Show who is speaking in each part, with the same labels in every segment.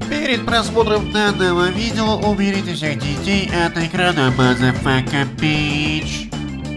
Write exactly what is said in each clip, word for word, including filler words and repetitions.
Speaker 1: Перед просмотром данного видео уберите всех детей от экрана Motherfucker Bitch.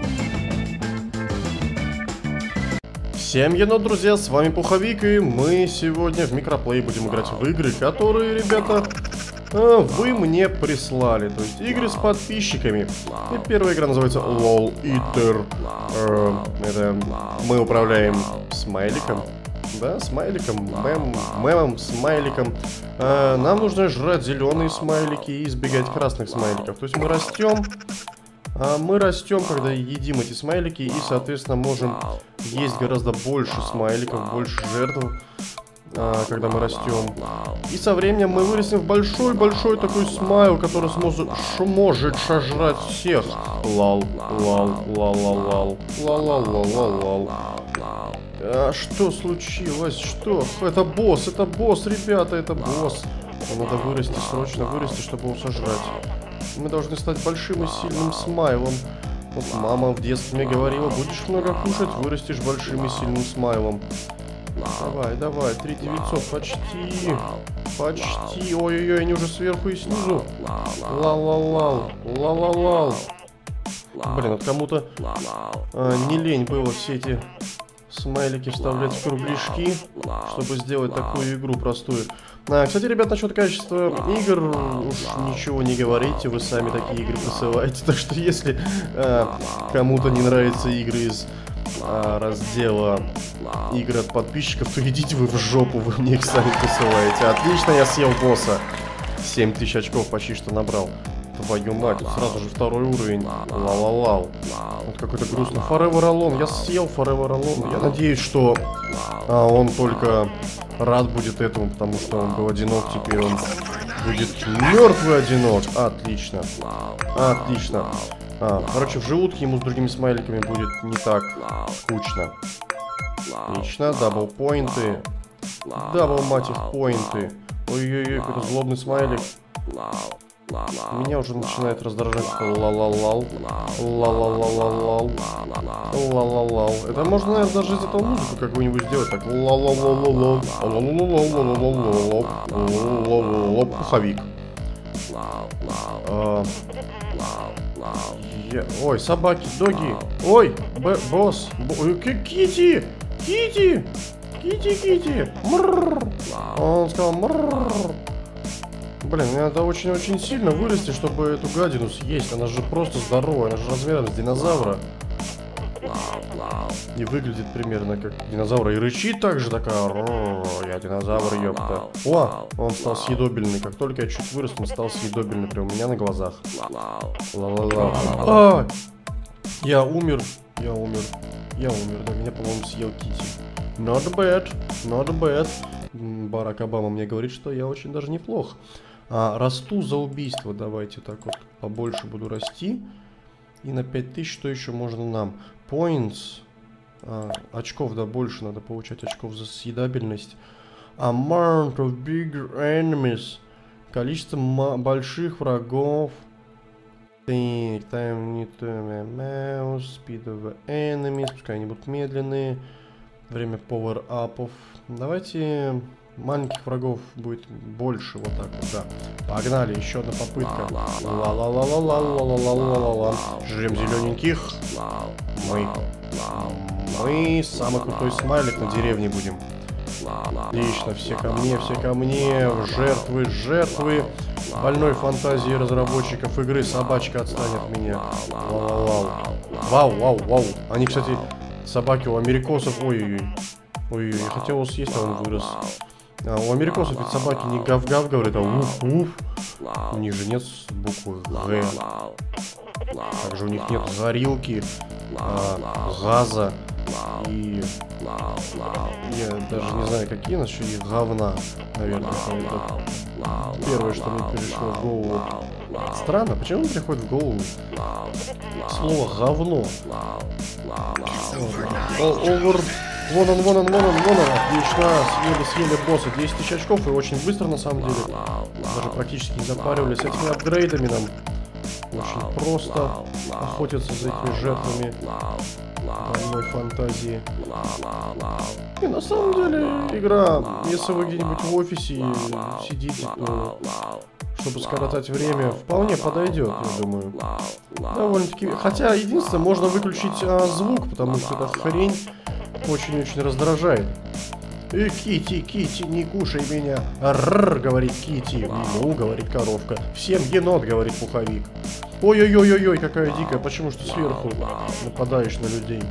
Speaker 2: Всем енот, друзья, с вами Пуховик, и мы сегодня в микроплей будем играть в игры, которые, ребята, вы мне прислали. То есть игры с подписчиками. И первая игра называется Lol Eater. Это мы управляем смайликом. Да, смайликом, мем, мемом, смайликом. А, нам нужно жрать зеленые смайлики и избегать красных смайликов. То есть мы растем, а мы растем, когда едим эти смайлики, и, соответственно, можем есть гораздо больше смайликов, больше жертв, а, когда мы растем. И со временем мы вырастем в большой-большой такой смайл, который сможет, может сожрать всех. Лал, лал, лал, лал, лал, лал, лал, лал, лал. А что случилось? Что? Это босс, это босс, ребята, это босс. Надо вырасти, срочно вырасти, чтобы его сожрать. Мы должны стать большим и сильным смайлом. Вот мама в детстве мне говорила, будешь много кушать, вырастешь большим и сильным смайлом. Давай, давай, три девятьсот, почти, почти. Ой-ой-ой, они уже сверху и снизу. Ла-ла-лал, ла-ла-лал. Блин, вот кому-то а, не лень было все эти смайлики вставлять в кругляшки, чтобы сделать такую игру простую. А, кстати, ребят, насчет качества игр уж ничего не говорите, вы сами такие игры присылаете. Так что если а, кому-то не нравятся игры из а, раздела игры от подписчиков, то идите вы в жопу, вы мне их сами присылаете. Отлично, я съел босса. семь тысяч очков почти что набрал. Твою мать, сразу же второй уровень. Ла-ла-лал. Вот какой-то грустный. Forever Alone. Я съел Forever Alone. Я надеюсь, что а, он только рад будет этому, потому что он был одинок, теперь он будет мертвый одинок. Отлично. Отлично. А, короче, в желудке ему с другими смайликами будет не так скучно. Отлично. Дабл-поинты. Дабл, мать их, поинты. Ой-ой-ой, какой-то злобный смайлик. Меня уже начинает раздражать. Ла-ла-лал. Ла-ла-ла-ла-лал. Ла-ла-лал. Это можно, наверное, даже из этого музыку какую-нибудь сделать. Так. Ла-ла-ла-ла-лал. Ла-ла-ла-ла-ла-ла-ла-ла-ла-ла. Пуховик. Ой, собаки, доги. Ой, босс. Кити! Кити! Кити, Кити! Он сказал мрррр. Блин, мне надо очень-очень сильно вырасти, чтобы эту гадину съесть. Она же просто здоровая, она же размером с динозавра. И выглядит примерно как динозавра. И рычит так же, такая. Я динозавр, ёпта. О, он стал съедобельный. Как только я чуть вырос, он стал съедобельный прямо у меня на глазах. Ла-ла-ла. А! Я умер. Я умер. Я умер. Да, меня, по-моему, съел Кити. Not bad. Not bad. Барак Обама мне говорит, что я очень даже неплох. А, расту за убийство. Давайте так вот побольше буду расти. И на пять тысяч что еще можно нам? Points. А, очков, да, больше надо получать очков за съедабельность. Amount of bigger enemies. Количество больших врагов. Так, time need to mouse. Speed of enemies. Пускай они будут медленные. Время power-апов. Давайте маленьких врагов будет больше. Вот так вот, да. Погнали, еще одна попытка. Ла-ла-ла-ла-ла-ла-ла-ла-ла-ла. Жрем зелененьких. Мы. Мы самый крутой смайлик на деревне будем. Отлично, все ко мне, все ко мне. Жертвы, жертвы. Больной фантазии разработчиков игры. Собачка отстань от меня. Вау, вау, вау, вау. Они, кстати, собаки у америкосов. Ой-ой-ой. Ой, я хотел его съесть, а он вырос. А, у америкосов ведь собаки не гав-гав говорят, а уф-уф. У них же нет буквы Г. Также у них нет горилки, а, газа и... Я даже не знаю, какие у нас еще есть говна, наверное. Это первое, что мне пришло в голову. Странно, почему мне приходит в голову слово говно? Over... Вон он, вон он, вон он, вон он. Отлично. Съели, съели босса. десять тысяч очков. И очень быстро, на самом деле. Даже практически не запаривались. С этими апгрейдами нам очень просто охотиться за этими жертвами. Больной фантазии. И на самом деле, игра, если вы где-нибудь в офисе сидите, то, чтобы скоротать время, вполне подойдет, я думаю. Довольно-таки. Хотя, единственное, можно выключить а, звук, потому что эта хрень очень-очень раздражает. И Кити, Кити, не кушай меня. Рррр, говорит Кити. Ну, говорит коровка. Всем енот, говорит пуховик. Ой-ой-ой-ой, какая дикая. Почему что сверху нападаешь на людей?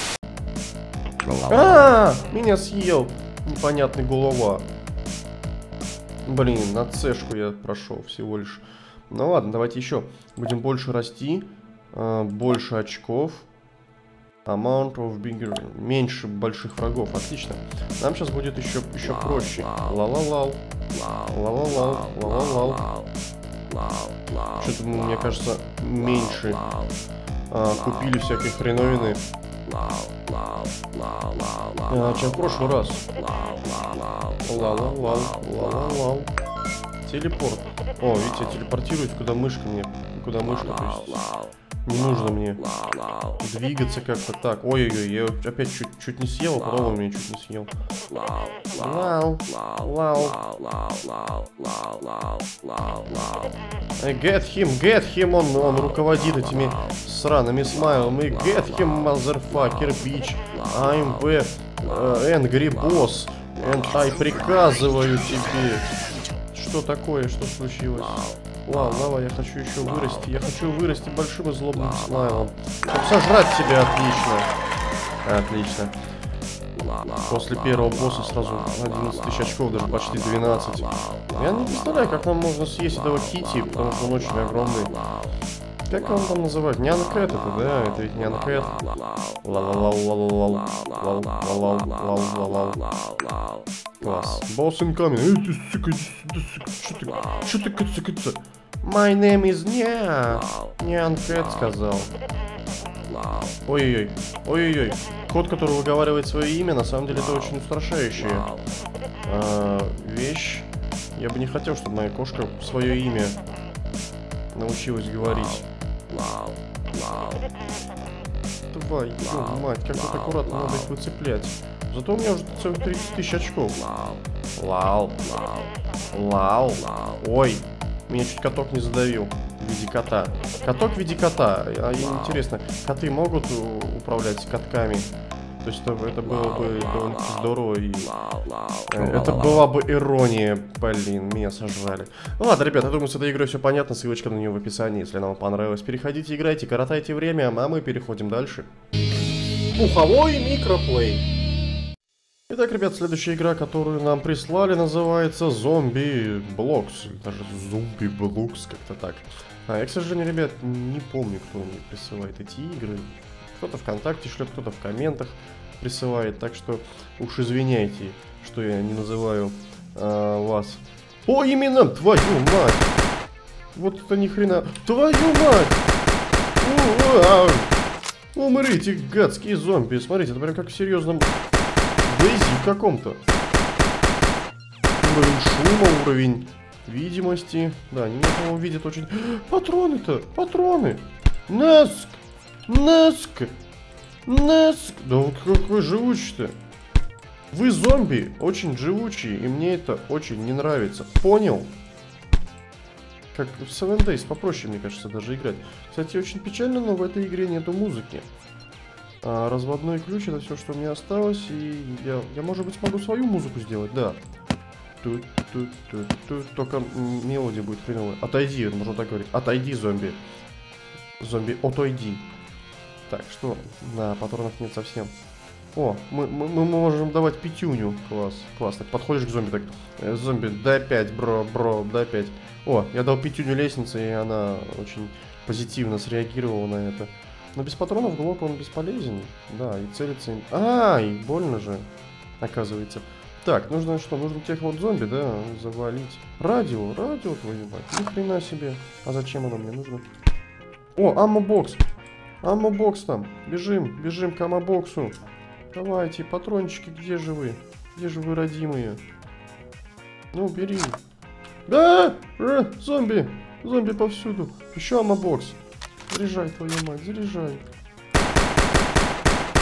Speaker 2: А, меня съел непонятный голова. Блин, на цешку я прошел всего лишь. Ну ладно, давайте еще. Будем больше расти. Больше очков. Amount of bigger. Меньше больших врагов. Отлично. Нам сейчас будет еще, еще проще. Ла-ла-лау. Ла-ла-лау. Ла-ла-лау. Что-то, мне кажется, меньше а, купили всякой хреновины, а, чем в прошлый раз. Ла-ла-лау. Ла-ла-лау. Телепорт. О, видите, телепортирует, куда мышка мне. Куда мышка, то есть не нужно мне двигаться как-то так. Ой-ой-ой, я опять чуть, чуть не съел, а потом он меня чуть не съел. Лау, лау. Get him, get him, он, он руководит этими сраными смайлами. Get him, motherfucker, bitch. I'm the uh, angry boss. And I приказываю тебе. Что такое, что случилось? Лау, лава, я хочу еще вырасти. Я хочу вырасти большим и злобным слаймом. Чтобы сожрать себя, отлично. Отлично. После первого босса сразу одиннадцать тысяч очков, даже почти двенадцать. Я не представляю, как нам можно съесть этого Кити, потому что он очень огромный. Как он там называют? Нянкэт это, да? Это ведь Нянкэт. Класс. Босс инкамин. Эй, ты сука, что ты, что ты кацакаться? My name is Ня. Нянкэт сказал. Ой-ой-ой. Ой-ой-ой. Кот, который выговаривает свое имя, на самом деле это очень устрашающая а, вещь. Я бы не хотел, чтобы моя кошка свое имя научилась говорить. Твою мать, как тут аккуратно надо их выцеплять. Зато у меня уже целых тридцать тысяч очков. Лау. Лау. Ой, меня чуть каток не задавил в виде кота. Каток в виде кота. А интересно, коты могут управлять катками? То есть это, это было бы довольно здорово и... Это была бы ирония. Блин, меня сожрали. Ну ладно, ребят, я думаю, с этой игрой все понятно. Ссылочка на нее в описании. Если она вам понравилась, переходите, играйте, коротайте время, а мы переходим дальше. Пуховой микроплей. Итак, ребят, следующая игра, которую нам прислали, называется Zombie Blox. Даже Zombie Blox, как-то так. А я, к сожалению, ребят, не помню, кто мне присылает эти игры. Кто-то ВКонтакте шлет, кто-то в комментах присылает. Так что уж извиняйте, что я не называю а, вас. О, именно! Твою мать! Вот это ни хрена. Твою мать! У, умрите, гадские зомби. Смотрите, это прям как в серьезном Дейзи каком-то. Уровень шума, уровень видимости. Да, они меня видят очень... Патроны-то! Патроны! Наск! Наск! Наск! Да вот какой живучий-то! Вы зомби очень живучие, и мне это очень не нравится. Понял? Как в Seven Days, попроще, мне кажется, даже играть. Кстати, очень печально, но в этой игре нету музыки. А разводной ключ — это все, что у меня осталось, и я, я может быть, смогу свою музыку сделать, да. Тут, тут, тут, тут. Только мелодия будет хреновая. Отойди, можно так говорить. Отойди, зомби. Зомби, отойди. Так, что? Да, патронов нет совсем. О, мы, мы, мы можем давать пятюню. Класс, класс. Так, подходишь к зомби, так. Э, зомби, дай пять, бро, бро, дай пять. О, я дал пятюню лестнице, и она очень позитивно среагировала на это. Но без патронов глок он бесполезен. Да, и целится им... Ай, больно же, оказывается. Так, нужно что? Нужно тех вот зомби, да, завалить. Радио, радио твою мать. Ни хрена себе. А зачем оно мне нужно? О, аммо-бокс. Аммо-бокс там. Бежим, бежим к аммо-боксу. Давайте, патрончики, где же вы? Где же вы, родимые? Ну, бери. Да! Э, зомби! Зомби повсюду. Еще аммо-бокс. Заряжай, твою мать, заряжай.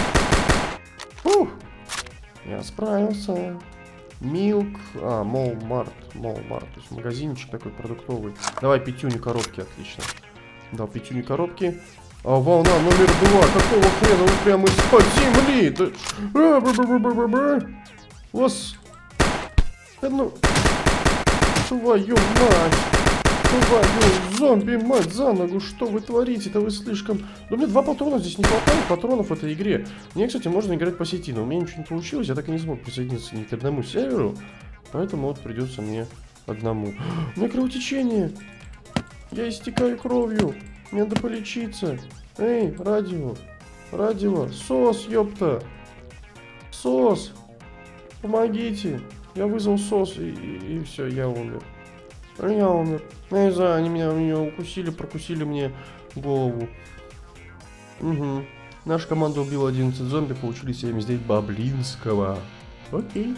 Speaker 2: Я справился. Милк. А, Молмарт. Молмарт. То есть магазинчик такой продуктовый. Давай пятюню коробки, отлично. Дал пятюню коробки. А волна номер два. Какого хрена вы прямо из-под земли? Да... Вас... Ну... Твою мать! Твою зомби, мать, за ногу! Что вы творите-то? Вы слишком... Да мне два патрона здесь не хватает, патронов в этой игре. Мне, кстати, можно играть по сети, но у меня ничего не получилось. Я так и не смог присоединиться ни к одному серверу. Поэтому вот придется мне одному. У меня кровотечение! Я истекаю кровью! Мне надо полечиться! Эй, радио! Радио! Сос, ёпта! Сос! Помогите! Я вызвал сос, и, и, и все, я умер. Я умер. Я не знаю, они меня, меня укусили, прокусили мне голову. Угу. Наша команда убила одиннадцать зомби, получили семьдесят девять баблинского. Окей.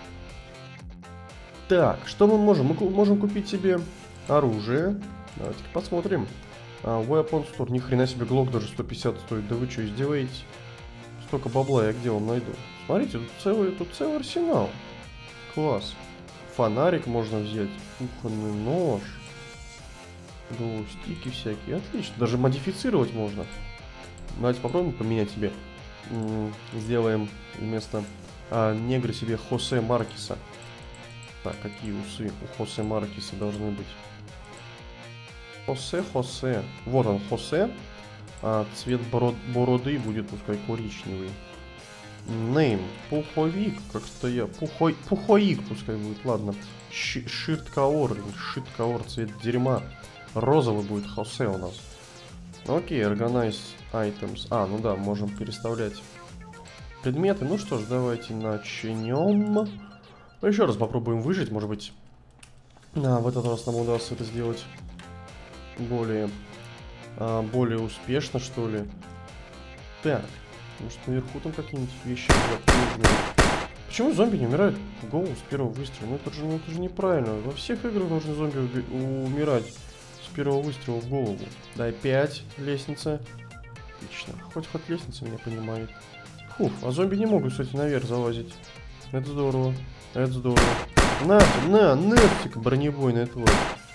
Speaker 2: Так, что мы можем? Мы можем купить себе оружие. Давайте-ка посмотрим. А, Weapon Store. Ни хрена себе, глок даже сто пятьдесят стоит. Да вы что, издеваетесь? Столько бабла я где вам найду? Смотрите, тут целый, тут целый арсенал. Класс. Фонарик можно взять. Кухонный нож. Глоустики всякие. Отлично. Даже модифицировать можно. Давайте попробуем поменять себе. Сделаем вместо а, негра себе Хосе Маркеса. Так, какие усы у Хосе Маркеса должны быть? Хосе, Хосе. Вот он, Хосе. А цвет бород, бороды будет пускай коричневый. Нейм. Пуховик. Как-то я... Пухой... Пухоик пускай будет. Ладно. Ширткаор. Ширткаор. Цвет дерьма. Розовый будет Хосе у нас. Окей. Organize items. А, ну да, можем переставлять предметы. Ну что ж, давайте начнем. Ну, еще раз попробуем выжить. Может быть, а, в этот раз нам удастся это сделать более, а, более успешно, что ли. Так. Может, наверху там какие-нибудь вещи нужны. Почему зомби не умирают в голову с первого выстрела? Ну это же, ну, это же неправильно. Во всех играх должны зомби умирать с первого выстрела в голову. Дай пять. Лестница. Отлично. Хоть хоть лестница меня понимает. Фух, а зомби не могут, кстати, наверх залазить. Это здорово. Это здорово. На, на, нафиг, бронебойная тварь.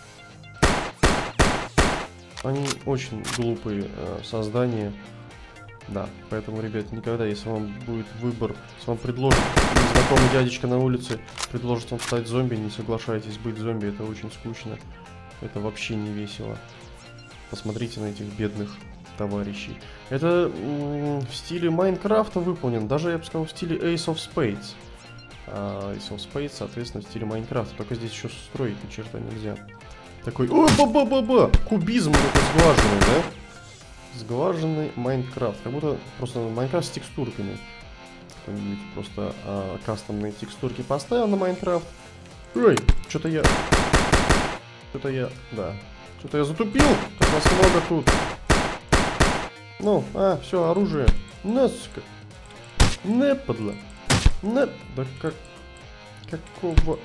Speaker 2: Они очень глупые э, создания. Да, поэтому, ребят, никогда, если вам будет выбор, если вам предложит незнакомый дядечка на улице, предложит вам стать зомби, не соглашайтесь быть зомби, это очень скучно. Это вообще не весело. Посмотрите на этих бедных товарищей. Это в стиле Майнкрафта выполнен, даже, я бы сказал, в стиле Ace of Spades. А Ace of Spades, соответственно, в стиле Майнкрафта, только здесь еще строить ни черта нельзя. Такой, о, ба-ба-ба-ба, кубизм это сглаженный, да? Сглаженный Майнкрафт. Как будто просто Майнкрафт с текстурками. Кто-нибудь просто а, кастомные текстурки поставил на Майнкрафт. Ой, что-то я... Что-то я... Да. Что-то я затупил. Как вас много тут. Ну, а, все, оружие. На, сука. Не, падла. Не. Да как... Какого...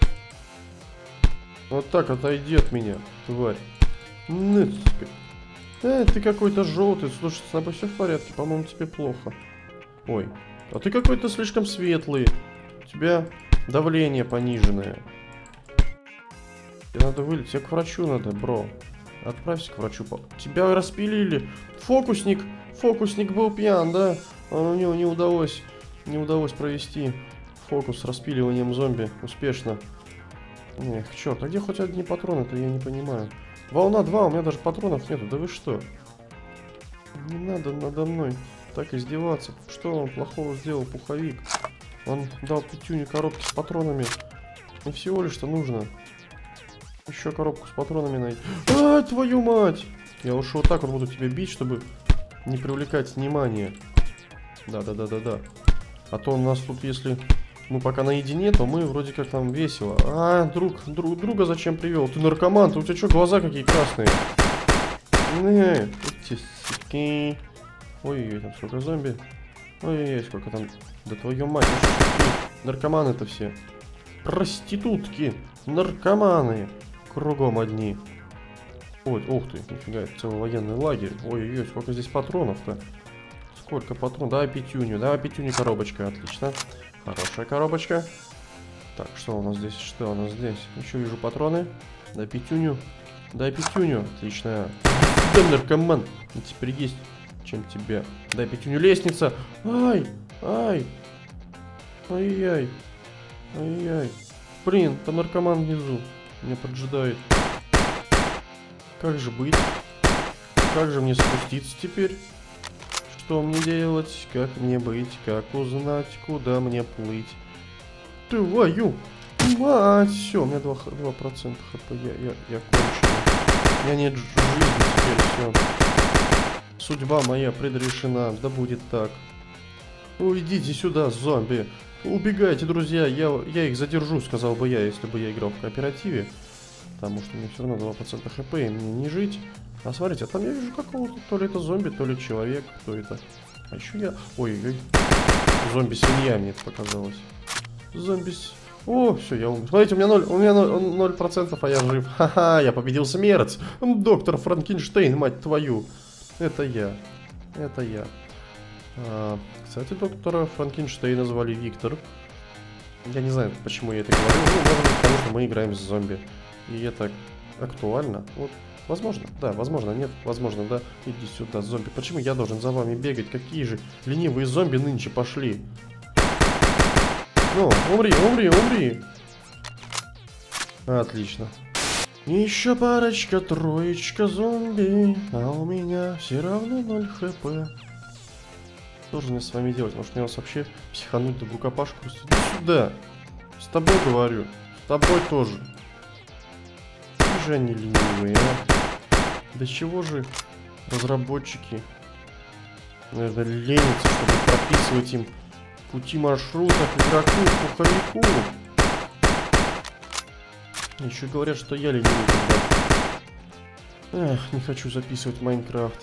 Speaker 2: Вот так отойди от меня, тварь. Не, сука. Э, ты какой-то желтый. Слушай, с тобой все в порядке? По-моему, тебе плохо. Ой, а ты какой-то слишком светлый. У тебя давление пониженное. Тебе надо вылететь. Тебе к врачу надо, бро. Отправься к врачу. Тебя распилили. Фокусник. Фокусник был пьян, да? А у него не удалось. Не удалось провести фокус с распиливанием зомби успешно. Эх, черт, а где хоть одни патроны-то, я не понимаю. Волна два, у меня даже патронов нету, да вы что? Не надо надо мной так издеваться. Что он плохого сделал, пуховик? Он дал пятюню коробки с патронами. Не всего лишь что нужно. Еще коробку с патронами найти. А, твою мать! Я уж вот так вот буду тебя бить, чтобы не привлекать внимание. Да-да-да-да-да. А то у нас тут, если мы пока наедине, то мы вроде как там весело. А, друг, друг, друга зачем привел? Ты наркоман, ты у тебя что, глаза какие красные? Не, эти суки. Ой-ой-ой, там сколько зомби. Ой-ой-ой, сколько там. Да твою мать, наркоманы-то все. Проститутки, наркоманы. Кругом одни. Ой, ух ты, нифига, это целый военный лагерь. Ой-ой-ой, сколько здесь патронов-то. Сколько патронов? Давай пятюню, давай пятюню коробочка, отлично. Хорошая коробочка. Так, что у нас здесь? Что у нас здесь? Еще вижу патроны. Дай пятюню. Дай пятюню. Отлично. Да, наркоман. И теперь есть чем тебе. Дай пятюню. Лестница. Ай, ай. Ай-яй. Ай-яй. Блин, там наркоман внизу. Меня поджидает. Как же быть? Как же мне спуститься теперь? Что мне делать? Как мне быть? Как узнать, куда мне плыть? Твою мать! Все, у меня два процента хп. Я, я, я кончил. У меня нет жизни теперь, все. Судьба моя предрешена. Да будет так. Уйдите сюда, зомби. Убегайте, друзья. Я, я их задержу, сказал бы я, если бы я играл в кооперативе. Потому что мне все равно два процента хп, и мне не жить. А смотрите, там я вижу какого-то, то ли это зомби, то ли человек, кто это. А еще я... Ой-ой. Зомби-свинья мне это показалось. Зомби... О, все, я умер. Смотрите, у меня ноль, у меня ноль процентов, а я жив. Ха-ха, я победил смерть. Доктор Франкенштейн, мать твою. Это я. Это я. А, кстати, доктора Франкенштейна звали Виктор. Я не знаю, почему я это говорю. Ну, может быть, потому что мы играем с зомби. И это актуально. Вот, возможно, да, возможно, нет, возможно, да. Иди сюда, зомби. Почему я должен за вами бегать? Какие же ленивые зомби нынче пошли? Ну, умри, умри, умри. Отлично. Еще парочка, троечка зомби. А у меня все равно ноль хп. Что же мне с вами делать? Может мне вас вообще психануть, да в рукопашку? Иди сюда. С тобой говорю. С тобой тоже. Какие же они ленивые, а? Да чего же разработчики, наверное, ленятся, чтобы прописывать им пути маршрутов игроку, пуховику. Еще говорят, что я ленивый. Эх, не хочу записывать Майнкрафт.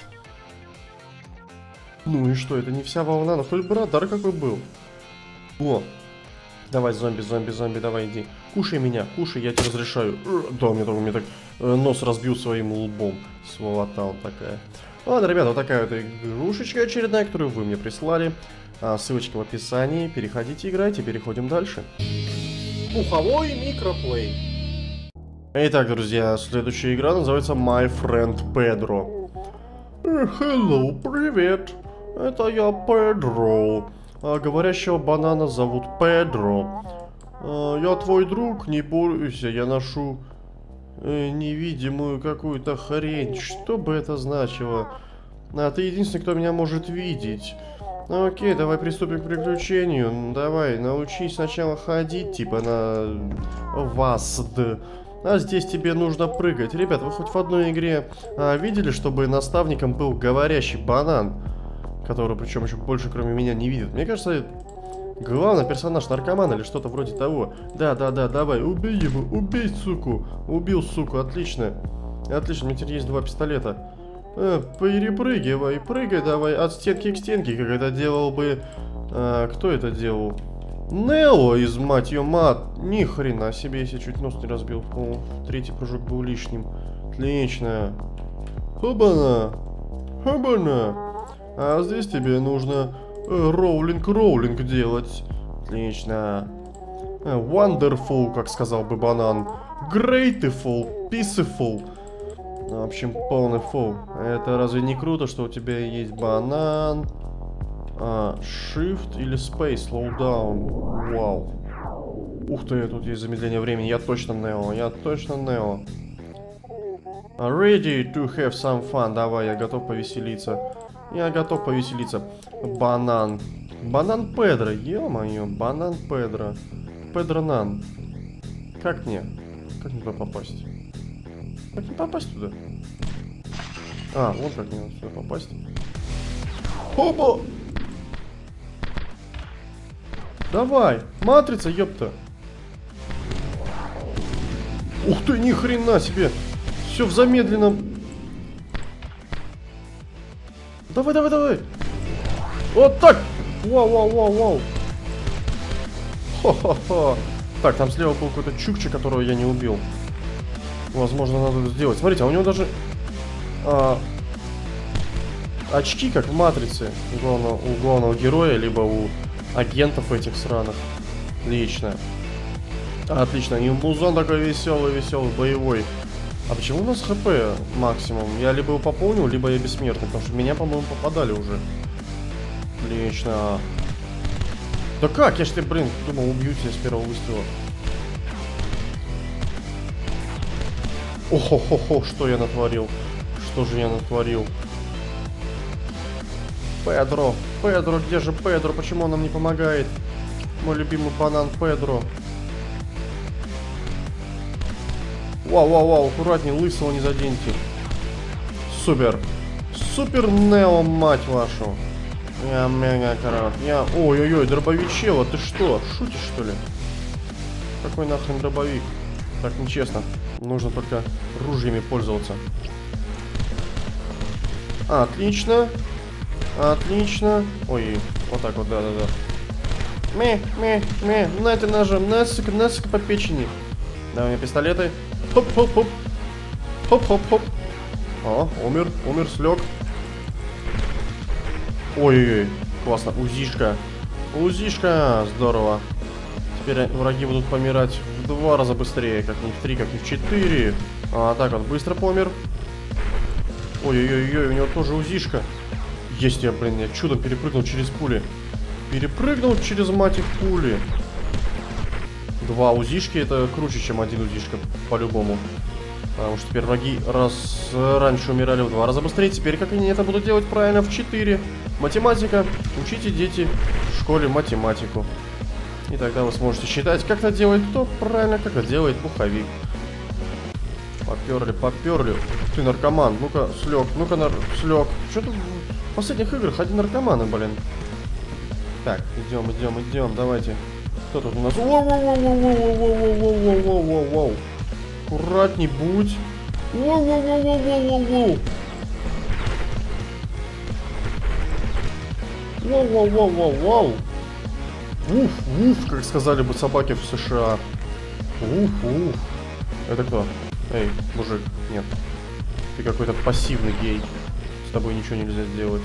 Speaker 2: Ну и что, это не вся волна, но хоть бы радар какой был. О, давай, зомби, зомби, зомби, давай иди. Кушай меня, кушай, я тебе разрешаю. Да, мне, мне так э, нос разбил своим лбом. Сволота вот такая. Ладно, ребята, вот такая вот игрушечка очередная, которую вы мне прислали. А, ссылочка в описании. Переходите, играйте, переходим дальше. Пуховой микроплей. Итак, друзья, следующая игра называется My Friend Pedro. Hello, привет. Это я, Педро. А, говорящего банана зовут Педро. А, я твой друг, не бойся, я ношу э, невидимую какую-то хрень. Что бы это значило? А, ты единственный, кто меня может видеть. Окей, давай приступим к приключению. Давай, научись сначала ходить, типа на ВАСД. А здесь тебе нужно прыгать. Ребят, вы хоть в одной игре а, видели, чтобы наставником был говорящий банан? Который, причем еще больше, кроме меня, не видит. Мне кажется, главный персонаж наркоман или что-то вроде того. Да, да, да, давай, убей его, убей, суку. Убил, суку, отлично. Отлично, у меня теперь есть два пистолета. А, перепрыгивай, прыгай давай от стенки к стенке, как это делал бы... А, кто это делал? Нео из, мать ее, мат. Ни хрена себе, если чуть нос не разбил. О, третий прыжок был лишним. Отлично. Хобана. Хобана. А здесь тебе нужно роулинг-роулинг э, делать. Отлично. Wonderful, как сказал бы банан. Grateful, peaceful. В общем, полный фол. Это разве не круто, что у тебя есть банан? А, shift или space, slow down. Вау. Ух ты, тут есть замедление времени. Я точно Нео, я точно Нео. Ready to have some fun. Давай, я готов повеселиться. Я готов повеселиться. Банан. Банан Педро, ё-моё, банан Педро. Педро Нан. Как мне? Как мне туда попасть? Как не попасть туда? А, вот как мне сюда попасть. Опа! Давай, матрица, ёпта. Ух ты, ни хрена себе. Все в замедленном. Давай, давай, давай. Вот так. Вау, вау, вау, вау. Хо-хо-хо. Так, там слева был какой-то чукча, которого я не убил. Возможно, надо это сделать. Смотрите, а у него даже а, очки, как в Матрице, у главного, у главного героя, либо у агентов этих сраных. Отлично. Отлично. И музон такой веселый, веселый, боевой. А почему у нас хп максимум? Я либо его пополнил, либо я бессмертный, потому что в меня, по-моему, попадали уже. Отлично. Да как? Я ж тебе, блин, думал, убью тебя с первого выстрела. Охо-хо-хо, что я натворил? Что же я натворил? Педро, Педро, где же Педро? Почему он нам не помогает? Мой любимый банан Педро. Вау-вау-вау, аккуратней, лысого не заденьте. Супер. Супер Нео, мать вашу. Я мега корот. Я... Ой-ой-ой, дробовичело, ты что? Шутишь, что ли? Какой нахрен дробовик? Так нечестно. Нужно только ружьями пользоваться. Отлично. Отлично. Ой, вот так вот, да-да-да. Ми, ми, ми. На это ножом. Насыка, насыка по печени. Давай мне пистолеты. Хоп-хоп-хоп. Хоп-хоп-хоп. О, умер, умер, слег. Ой-ой-ой, классно. Узишка. Узишка. Здорово. Теперь враги будут помирать в два раза быстрее. Как не в три, как не в четыре. А так вот, быстро помер. Ой-ой-ой, у него тоже узишка. Есть я, блин, я чудом перепрыгнул через пули. Перепрыгнул через, мать их, пули. Два узишки, это круче, чем один узишка, по-любому. Потому что теперь враги раз раньше умирали в два раза быстрее, теперь как они это будут делать правильно в четыре. Математика. Учите, дети, в школе математику. И тогда вы сможете считать, как это делает кто правильно, как это делает пуховик. Поперли, поперли. Ты наркоман, ну-ка, слег, ну-ка, нар... слег. Что-то в последних играх один наркоманы, блин. Так, идем, идем, идем, давайте. Кто тут у нас? Воу-воу-воу-воу-воу-воу-воу-воу-воу-воу. Аккуратней будь. Воу-воу-воу-воу-воу-воу-воу. Воу-воу-воу-воу-воу. Уф, уф, как сказали бы собаки в США. Уф, уф. Это кто? Эй, мужик, нет. Ты какой-то пассивный гей. С тобой ничего нельзя сделать.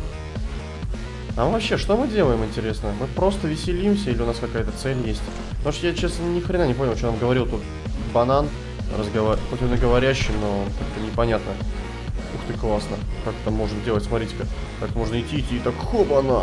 Speaker 2: А вообще, что мы делаем, интересно? Мы просто веселимся или у нас какая-то цель есть? Потому что я, честно, ни хрена не понял, что нам говорил тут банан. Разговар... Хоть он и говорящий, но как-то непонятно. Ух ты, классно. Как это можно делать, смотрите-ка. Так можно идти, идти и так, хоба-на.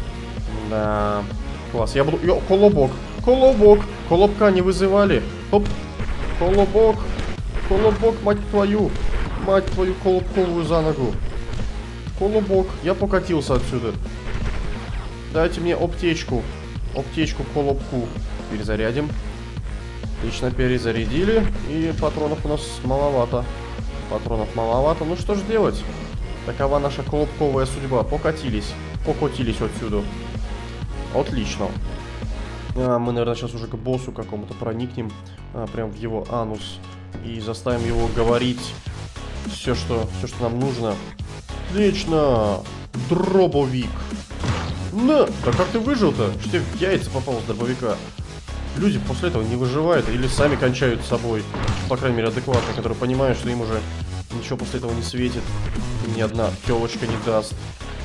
Speaker 2: Да, класс. Я буду... Йо, колобок, колобок. Колобка не вызывали. Хоп, колобок. Колобок, мать твою. Мать твою колобковую за ногу. Колобок. Я покатился отсюда. Дайте мне аптечку. Аптечку колобку. Перезарядим. Отлично, перезарядили. И патронов у нас маловато. Патронов маловато. Ну что же делать? Такова наша колобковая судьба. Покатились. Покатились отсюда. Отлично. А, мы, наверное, сейчас уже к боссу какому-то проникнем. А, прям в его анус. И заставим его говорить все, что, все, что нам нужно. Отлично. Дробовик. На! Да как ты выжил-то? Что тебе в яйца попало с дробовика? Люди после этого не выживают или сами кончают с собой. По крайней мере, адекватно, которые понимают, что им уже ничего после этого не светит. И ни одна телочка не даст.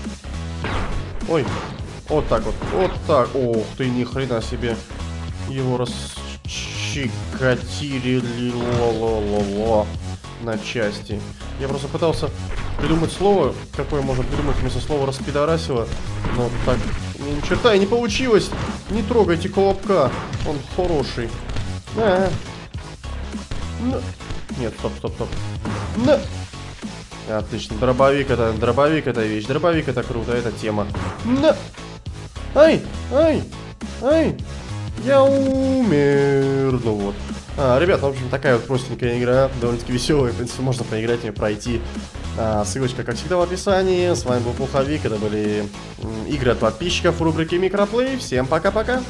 Speaker 2: Ой. Вот так вот. Вот так. Ох ты, ни хрена себе. Его расчикатили ло-ло-ло-ло на части. Я просто пытался придумать слово, какое можно придумать вместо слова распидорасило. Но так ни черта и не получилось. Не трогайте колобка. Он хороший. А -а -а. Нет, стоп, стоп, стоп. На. Отлично. Дробовик это, дробовик это вещь. Дробовик это круто, это тема. На. Ай, ай, ай. Я умер. Ну вот. А, ребята, в общем, такая вот простенькая игра. Довольно-таки веселая. В принципе, можно поиграть и пройти. А, ссылочка, как всегда, в описании. С вами был Пуховик. Это были игры от подписчиков в рубрике Микроплей. Всем пока-пока.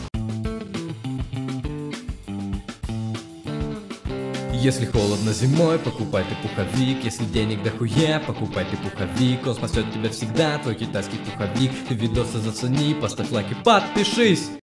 Speaker 3: Если холодно зимой, покупай ты пуховик. Если денег дохуя, покупай ты пуховик. Он спасет тебя всегда, твой китайский пуховик. Ты видосы зацени, поставь лайк и подпишись.